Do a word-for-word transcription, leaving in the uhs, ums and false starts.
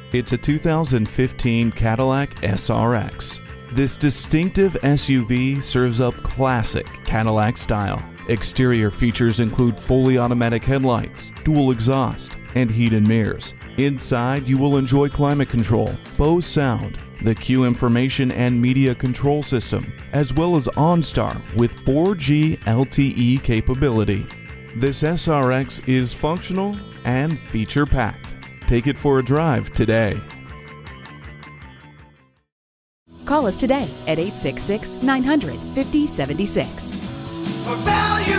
It's a two thousand fifteen Cadillac S R X. This distinctive S U V serves up classic Cadillac style. Exterior features include fully automatic headlights, dual exhaust, and heated mirrors. Inside, you will enjoy climate control, Bose sound, the Q information and media control system, as well as OnStar with four G L T E capability. This S R X is functional and feature-packed. Take it for a drive today. Call us today at eight six six, nine hundred, fifty seventy-six. For value.